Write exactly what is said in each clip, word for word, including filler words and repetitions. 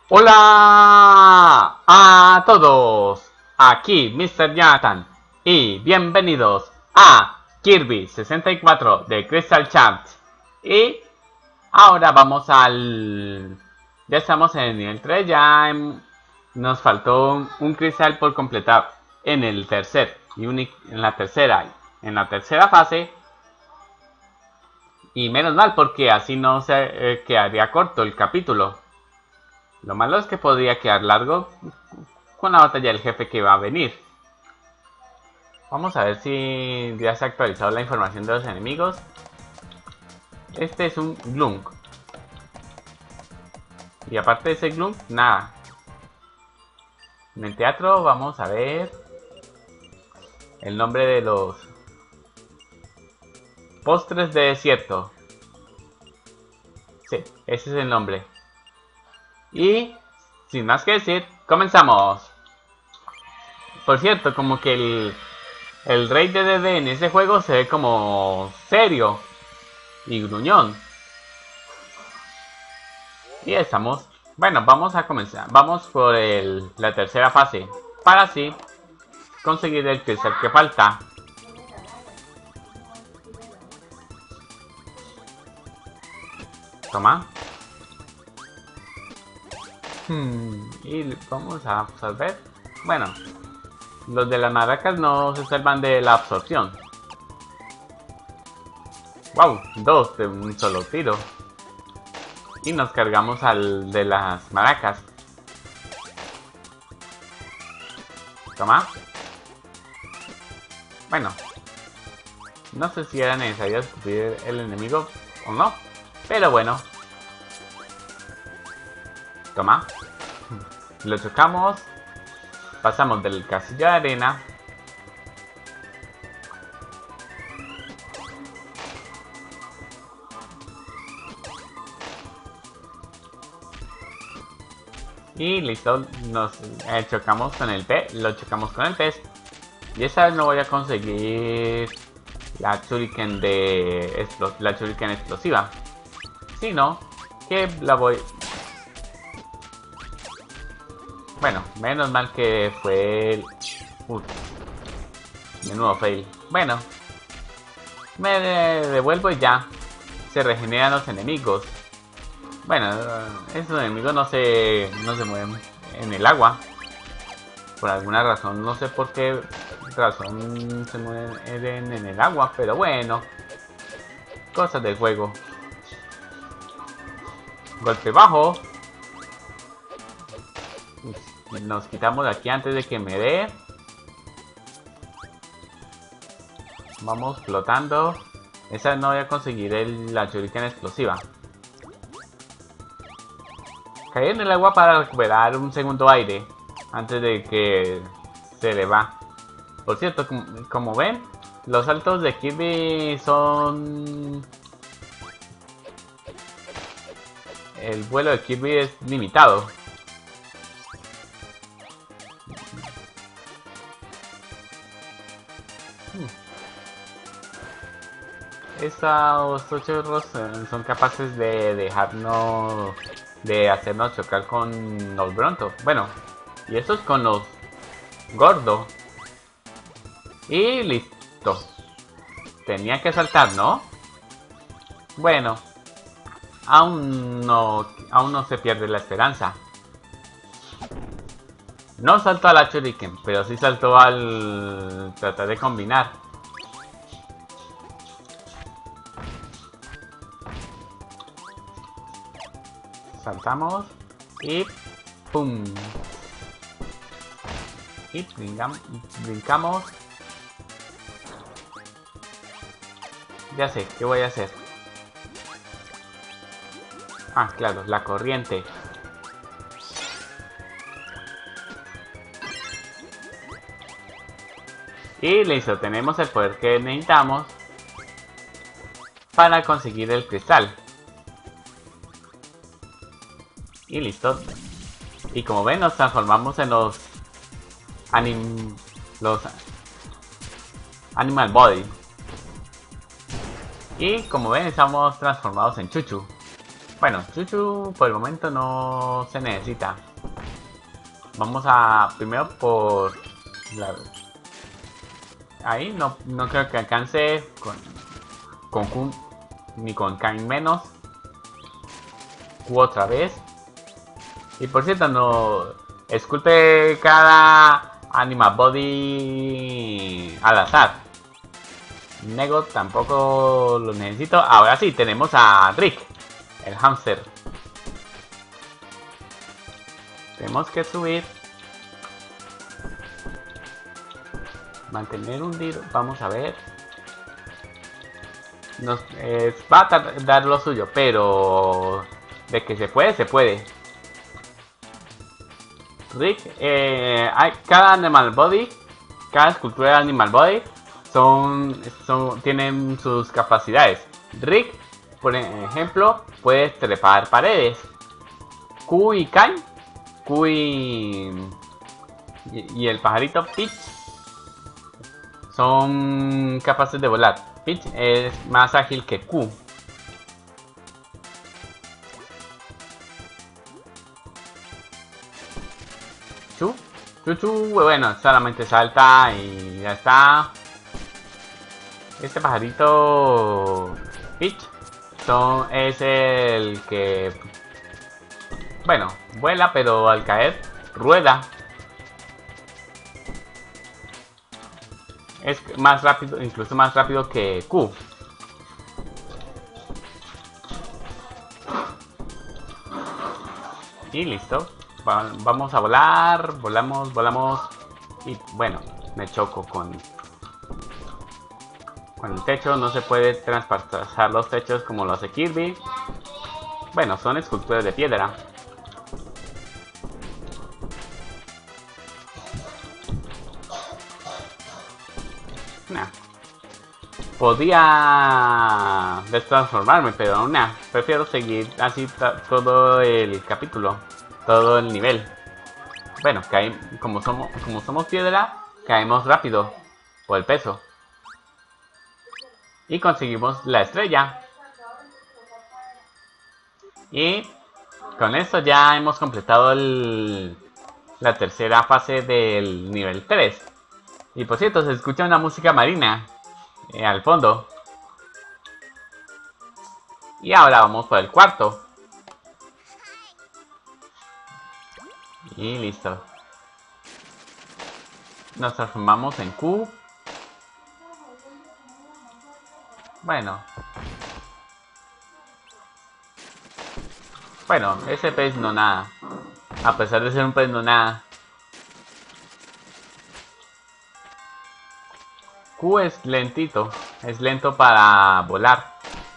Hola a todos, aquí mister Jonathan y bienvenidos a Kirby sesenta y cuatro de Crystal Shards. Y ahora vamos al... Ya estamos en el nivel tres, ya en... nos faltó un, un cristal por completar en el tercer y en la tercera en la tercera fase. Y menos mal, porque así no se eh, quedaría corto el capítulo. Lo malo es que podría quedar largo con la batalla del jefe que va a venir. Vamos a ver si ya se ha actualizado la información de los enemigos. Este es un Glunk. Y aparte de ese Glunk, nada. En el teatro vamos a ver el nombre de los postres de desierto. Sí, ese es el nombre. Y sin más que decir, comenzamos. Por cierto, como que el, el rey de D D en ese juego se ve como serio y gruñón. Y estamos... Bueno, vamos a comenzar. Vamos por el, la tercera fase. Para así conseguir el cristal que falta. Toma. Hmm, y vamos a absorber. Bueno, los de las maracas no se salvan de la absorción. Wow, dos de un solo tiro. Y nos cargamos al de las maracas. Toma. Bueno, no sé si era necesario descubrir el enemigo o no, pero bueno. Toma. Lo chocamos. Pasamos del castillo de arena. Y listo, nos eh, chocamos con el pez, lo chocamos con el pez. Y esta vez no voy a conseguir la shuriken de la shuriken explosiva, sino que la voy... Bueno, menos mal que fue el... Uf, de nuevo fail. Bueno, me de devuelvo y ya se regeneran los enemigos. Bueno, esos enemigos no se, no se mueven en el agua. Por alguna razón, no sé por qué razón se mueven en el agua, pero bueno. Cosas del juego. Golpe bajo. Nos quitamos de aquí antes de que me dé. Vamos flotando. Esa no voy a conseguir el, la shuriken explosiva. Caí en el agua para recuperar un segundo aire antes de que se le va. Por cierto, como, como ven, los saltos de Kirby son... El vuelo de Kirby es limitado. Estos chorros son capaces de dejarnos... de hacernos chocar con los brontos. Bueno, y estos con los gordos. Y listo. Tenía que saltar, ¿no? Bueno, aún no, aún no se pierde la esperanza. No saltó a la shuriken, pero sí saltó al tratar de combinar. Saltamos y ¡pum! Y brincamos, brincamos. Ya sé, ¿qué voy a hacer? Ah, claro, la corriente. Y listo, tenemos el poder que necesitamos para conseguir el cristal. Y listo. Y como ven, nos transformamos en los anim los Animal Body. Y como ven, estamos transformados en Chuchu. Bueno, Chuchu por el momento no se necesita. Vamos a primero por la... Ahí no, no creo que alcance con, con Q ni con Kain menos. Q otra vez. Y por cierto, no esculpe cada Animal Body al azar. Nego tampoco lo necesito. Ahora sí, tenemos a Rick, el hámster. Tenemos que subir. Mantener hundido. Vamos a ver. Nos eh, va a tardar lo suyo, pero de que se puede, se puede. Rick, eh, hay, cada Animal Body, cada escultura de Animal Body son, son, tienen sus capacidades. Rick, por ejemplo, puede trepar paredes. Q y Kain, Q y, y, y el pajarito Peach son capaces de volar. Peach es más ágil que Q. Chu, Chu, Chu, bueno, solamente salta y ya está. Este pajarito Peach son, es el que, bueno, vuela, pero al caer rueda. Es más rápido, incluso más rápido que Q. Y listo. Va, vamos a volar, volamos, volamos. Y bueno, me choco con, con el techo. No se puede traspasar los techos como lo hace Kirby. Bueno, son esculturas de piedra. Nah. Podía destransformarme, pero nah, prefiero seguir así todo el capítulo, todo el nivel. Bueno, cae, como somos como somos piedra, caemos rápido por el peso. Y conseguimos la estrella. Y con esto ya hemos completado el, la tercera fase del nivel tres. Y por cierto, se escucha una música marina eh, al fondo. Y ahora vamos por el cuarto. Y listo. Nos transformamos en Q. Bueno. Bueno, ese pez no nada. A pesar de ser un pez no nada. Q es lentito. Es lento para volar.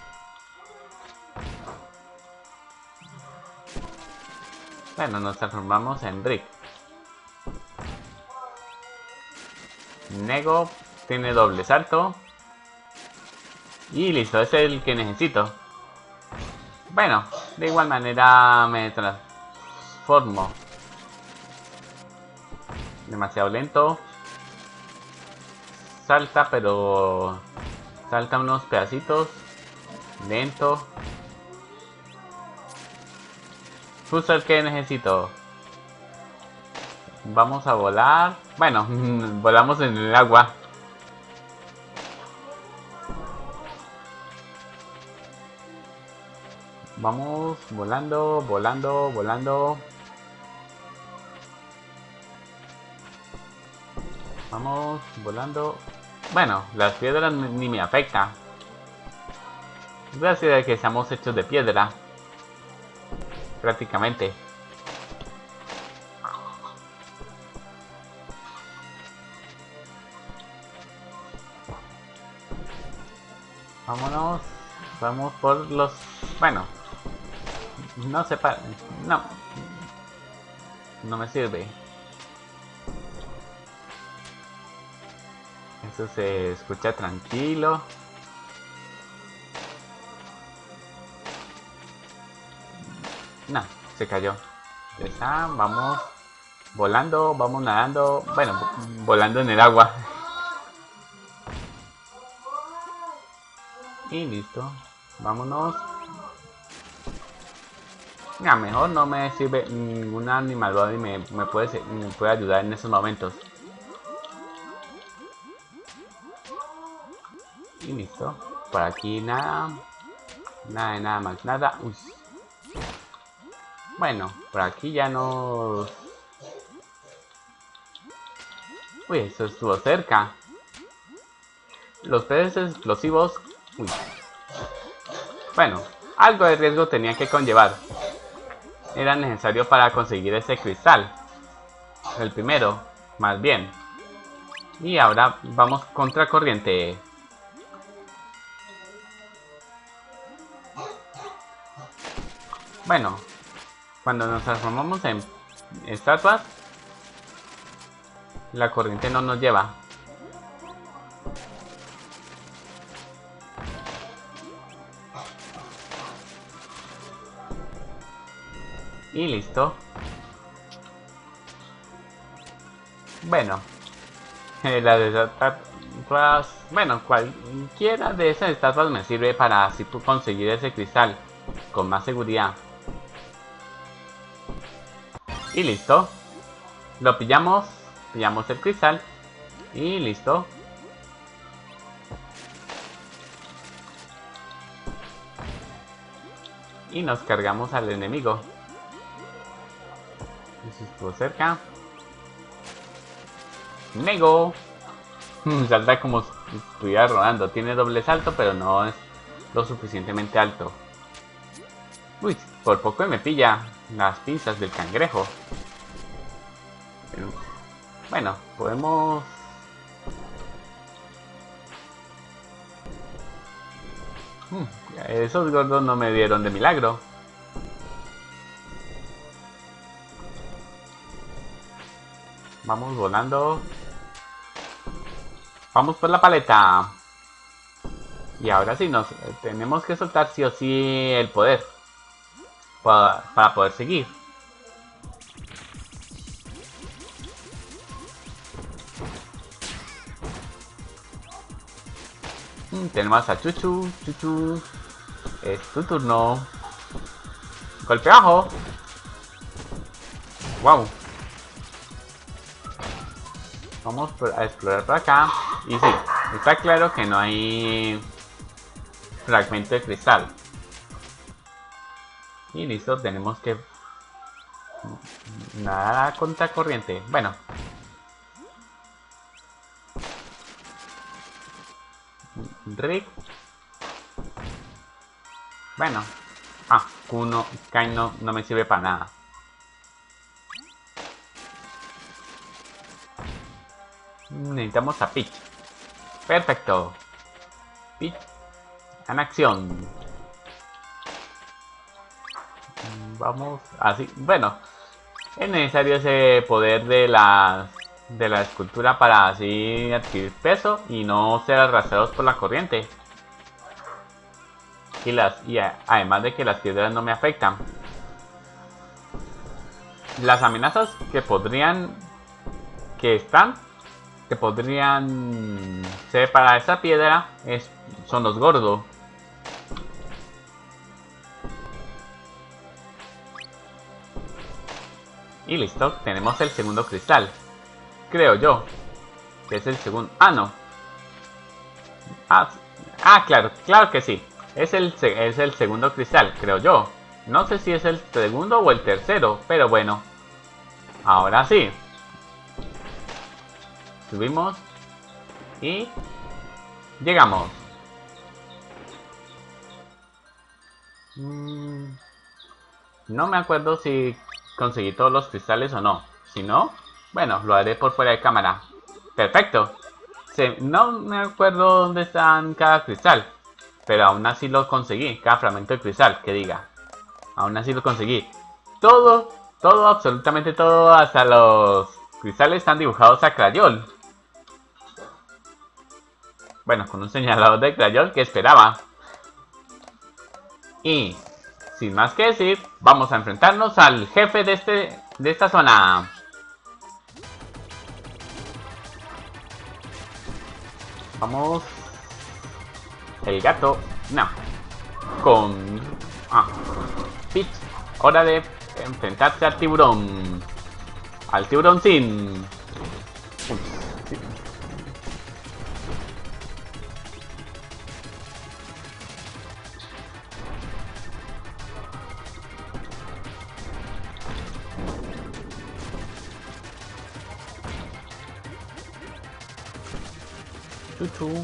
Bueno, nos transformamos en Rick. Nego tiene doble salto. Y listo, ese es el que necesito. Bueno, de igual manera me transformo. Demasiado lento. Salta, pero salta unos pedacitos. Lento. Justo el que necesito. Vamos a volar. Bueno, volamos en el agua. Vamos volando, volando, volando. Vamos volando. Bueno, las piedras ni me afectan. Gracias a que estamos hechos de piedra. Prácticamente. Vámonos. Vamos por los... Bueno. No se para... No. No me sirve. Eso se escucha tranquilo. No, se cayó. Ya está, vamos volando, vamos nadando. Bueno, volando en el agua. Y listo. Vámonos. Ya, mejor no me sirve ningún animal body, me, me, puede, me puede ayudar en esos momentos. Y listo. Por aquí nada. Nada de nada más, nada. Uy. Bueno, por aquí ya no... Uy, eso estuvo cerca. Los peces explosivos... Uy. Bueno, algo de riesgo tenía que conllevar. Era necesario para conseguir ese cristal. El primero, más bien. Y ahora vamos contra corriente. Bueno, cuando nos transformamos en estatuas, la corriente no nos lleva. Y listo. Bueno, eh, las estatuas, bueno, cualquiera de esas estatuas me sirve para así conseguir ese cristal con más seguridad. Y listo. Lo pillamos, pillamos el cristal y listo. Y nos cargamos al enemigo. Eso estuvo cerca. Nego. Salta como si estuviera rodando. Tiene doble salto, pero no es lo suficientemente alto. Uy, por poco me pilla las pinzas del cangrejo. Pero, bueno, podemos... Hmm, esos gordos no me dieron de milagro. Vamos volando. Vamos por la paleta. Y ahora sí, nos tenemos que soltar sí o sí el poder. Para, para poder seguir. Mm, tenemos a Chuchu. Chuchu. Es tu turno. Golpe bajo. Wow. Vamos a explorar por acá. Y sí, está claro que no hay fragmento de cristal. Y listo, tenemos que nadar contra corriente. Bueno. Rick. Bueno. Ah, Kuno, Kai no, no me sirve para nada. Necesitamos a Peach. Perfecto. Peach en acción. Vamos así. Bueno, es necesario ese poder de la de la escultura para así adquirir peso y no ser arrastrados por la corriente. Y las y a, además de que las piedras no me afectan. Las amenazas que podrían que están que podrían ser para esa piedra es, son los gordos. Y listo, tenemos el segundo cristal. Creo yo. Que es el segundo... Ah, no. Ah, ah, claro, claro que sí. Es el, es el segundo cristal, creo yo. No sé si es el segundo o el tercero, pero bueno. Ahora sí. Subimos. Y... llegamos. Mm, no me acuerdo si conseguí todos los cristales o no. Si no, bueno, lo haré por fuera de cámara. Perfecto. Se, no me acuerdo dónde están cada cristal, pero aún así lo conseguí. Cada fragmento de cristal, que diga. Aún así lo conseguí. Todo, todo, absolutamente todo, hasta los cristales están dibujados a crayol. Bueno, con un señalador de crayol que esperaba. Y... sin más que decir, vamos a enfrentarnos al jefe de, este, de esta zona. Vamos. El gato. No. Con... Ah. Peach. hora de enfrentarse al tiburón. Al tiburón sin. Chuchu.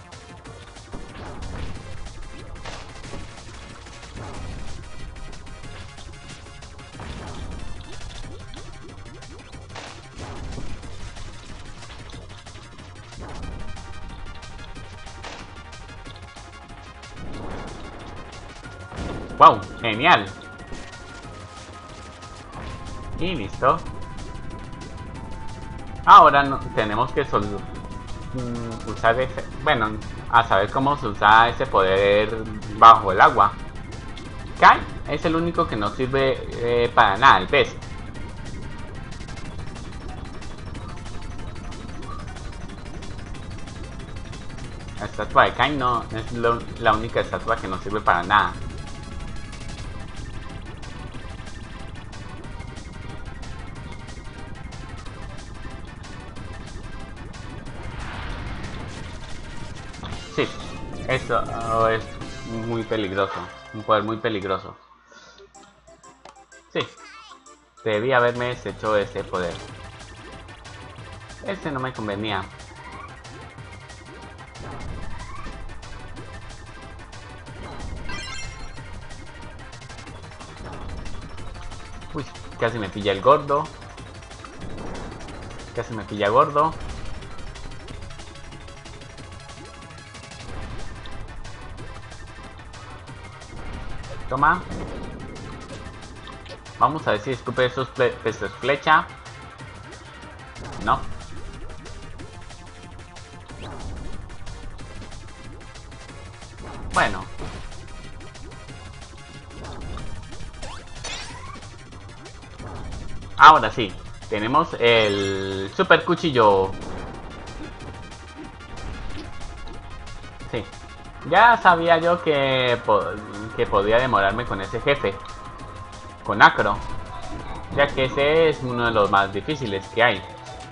Wow, genial. Y listo. Ahora no, tenemos que sol, mm, usar ese, bueno, a saber cómo se usa ese poder bajo el agua. Kai es el único que no sirve eh, para nada, el pez. La estatua de Kai no es lo, la única estatua que no sirve para nada. Sí, eso oh, es muy peligroso, un poder muy peligroso. Sí, debí haberme deshecho ese poder. Ese no me convenía. Uy, casi me pilla el gordo. Casi me pilla gordo. Toma. Vamos a ver si escupe esos peces flecha. No. Bueno. Ahora sí. Tenemos el super cuchillo. Sí. Ya sabía yo que, po que podía demorarme con ese jefe. Con Acro. Ya que ese es uno de los más difíciles que hay.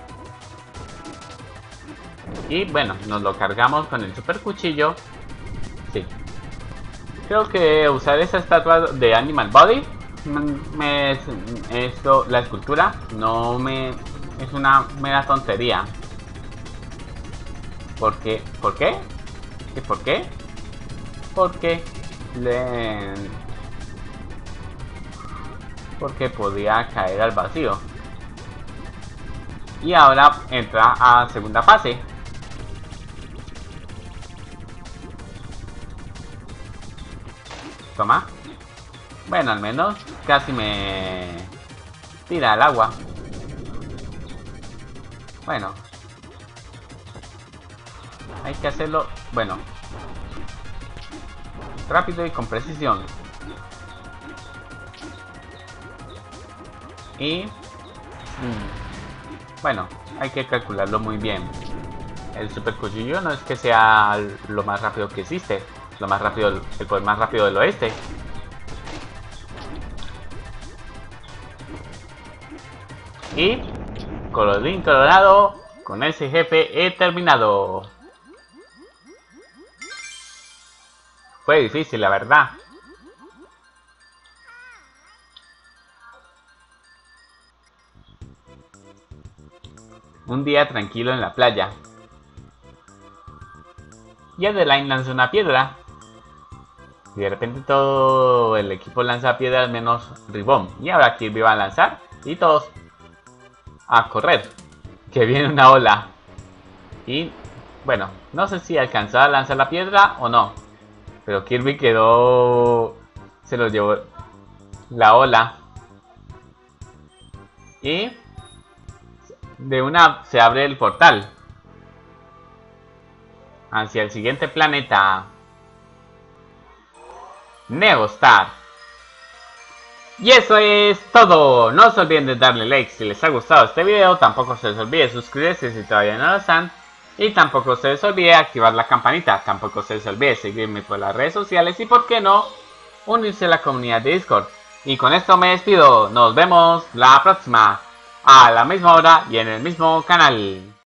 Y bueno, nos lo cargamos con el super cuchillo. Sí. Creo que usar esa estatua de Animal Body me, esto, la escultura no me es una mera tontería. Porque, ¿por qué? ¿Y por qué? Porque le porque podía caer al vacío. Y ahora entra a segunda fase. Toma. Bueno, al menos casi me tira al agua. Bueno. Hay que hacerlo, bueno, rápido y con precisión. Y... Mmm, bueno, hay que calcularlo muy bien. El super cuchillo no es que sea lo más rápido que existe. Lo más rápido, el poder más rápido del oeste. Y, colorín colorado, con ese jefe he terminado. Fue difícil, la verdad. Un día tranquilo en la playa. Y Adeline lanza una piedra. Y de repente todo el equipo lanza piedras menos Ribbon. Y ahora Kirby va a lanzar. Y todos a correr. Que viene una ola. Y bueno, no sé si alcanzó a lanzar la piedra o no. Pero Kirby quedó... Se lo llevó la ola. Y de una se abre el portal hacia el siguiente planeta, Neostar. Y eso es todo. No se olviden de darle like si les ha gustado este video. Tampoco se les olvide suscribirse si todavía no lo están. Y tampoco se les olvide activar la campanita. Tampoco se les olvide seguirme por las redes sociales. Y por qué no, unirse a la comunidad de Discord. Y con esto me despido. Nos vemos la próxima. A la misma hora y en el mismo canal.